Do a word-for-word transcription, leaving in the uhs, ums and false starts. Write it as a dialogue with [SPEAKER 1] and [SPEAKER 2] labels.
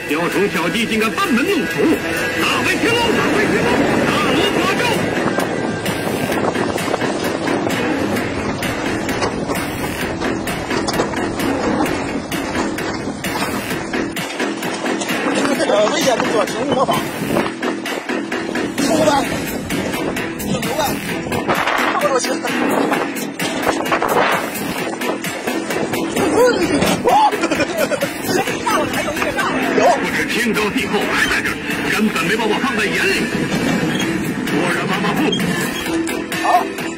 [SPEAKER 1] 小丑小弟竟敢班门弄斧！大威天龙，大威天龙，大罗法咒！
[SPEAKER 2] 这个危险动作请勿模仿。出吧，顶流吧，这么多钱。大我还有越大。有，
[SPEAKER 1] 不知天高地厚，还在这儿，根本没把我放在眼里。果然马马虎。
[SPEAKER 2] 好。